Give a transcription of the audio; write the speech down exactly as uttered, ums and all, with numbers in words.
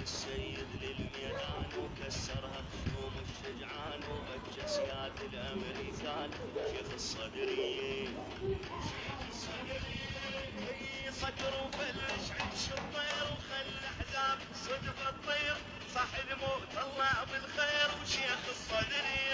السيد للميدان وكسرها خيوم الشجعان وبجس ياد الامريكان. شيخ الصدريين شيخ الصدريين اي صقر وبلش عيش الطير وخلى احزاب صدف الطير صح الموت طلع بالخير. وشيخ الصدريين